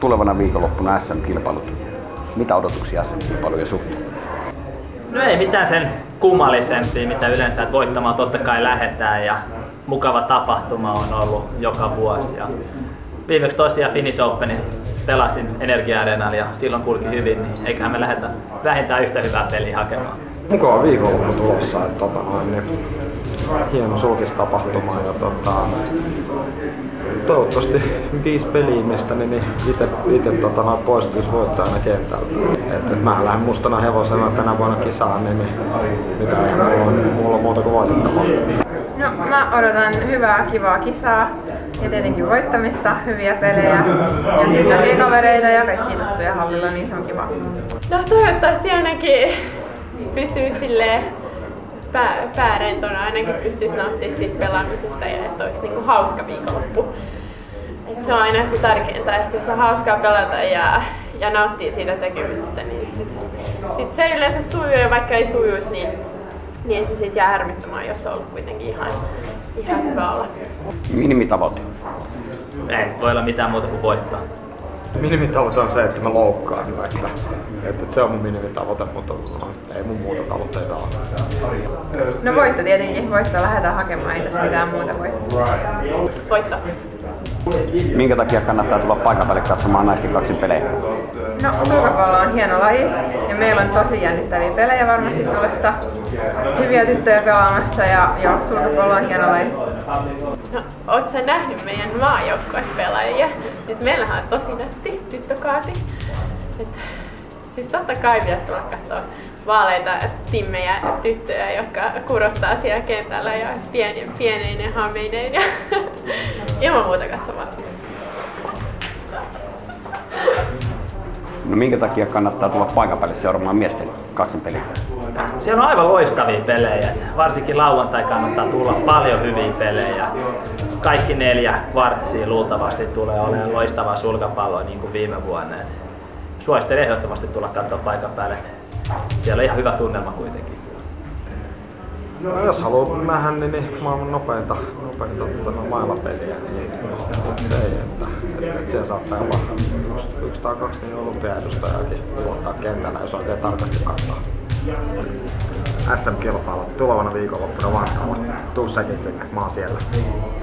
tulevana viikonloppuna SM-kilpailut. Mitä odotuksia SM-kilpailujen suhteen? No ei mitään sen kummallisempia, mitä yleensä, että voittamaan totta kai lähdetään ja mukava tapahtuma on ollut joka vuosi. Ja viimeksi tosiaan Finnish Openin pelasin Energia Arenalla ja silloin kulki hyvin, niin eiköhän me lähdetä vähintään yhtä hyvää peliä hakemaan. Mukava viikonloppu tulossa, että hieno sulkistapahtuma ja toivottavasti 5 peliä, mistä niin itse poistuisi voittajana kentältä. Mä lähden mustana hevosena tänä vuonna kisaan, niin mitä ei mulla on muuta kuin voitettavaa. No, mä odotan hyvää, kivaa kisaa ja tietenkin voittamista, hyviä pelejä ja sitten näkee kavereita ja kaikki tuttuja hallilla, niin se on kiva. No toivottavasti ainakin pystyy silleen päärentona, ainakin pystyisi nauttimaan siitä pelaamisesta ja että olisi niinku hauska viikonloppu. Et se on aina se tärkeintä, että jos on hauskaa pelata ja nauttii siitä tekemisestä, niin sit se yleensä sujuu ja vaikka ei sujuisi, niin se sit jää harmittamaan, jos on ollut kuitenkin ihan hyvä olla. Minimitavoite? Ei voi olla mitään muuta kuin voittaa. Minimitavoite on se, että mä loukkaan, että se on mun minimitavoite, mutta ei mun muuta tavoitteita ole. No voitto tietenkin, voitto lähdetään hakemaan, ei tässä mitään muuta voi. Voitto. Minkä takia kannattaa tulla paikan päälle katsomaan naisten kaksin pelejä? No, sulkapallo on hieno laji ja meillä on tosi jännittäviä pelejä varmasti tulossa. Hyviä tyttöjä pelaamassa ja sulkapallo on hieno laji. No, oot sä nähnyt meidän maajoukkuepelaajia? Siis meillähän on tosi nätti tyttökaati. Siis totta kai pitäisi tulla katsoa vaaleita timmejä ja tyttöjä, jotka kurottaa siellä kentällä ja pieneinen hameineen ja ilman muuta katsomaan. No minkä takia kannattaa tulla paikan päälle seuraamaan miesten kaksin peliä? Siellä on aivan loistavia pelejä, varsinkin lauantai kannattaa tulla paljon hyviä pelejä. Kaikki 4 kvartsia luultavasti tulee olemaan loistavaa sulkapalloa niin kuin viime vuonna. Suosittelen ehdottomasti tulla katsoa paikan päälle. Siellä on ihan hyvä tunnelma kuitenkin. No, jos haluaa nähdä niin maailman nopeinta mailapeliä, niin se ei, että siellä saattaa jopa 1 tai 2 niin olympiaedustajakin tuottaa kentällä, jos oikein tarkasti katsoo. SM-kilpailut tulevana viikonloppuna Vantaalla. Tuu säkin sinne, mä oon siellä.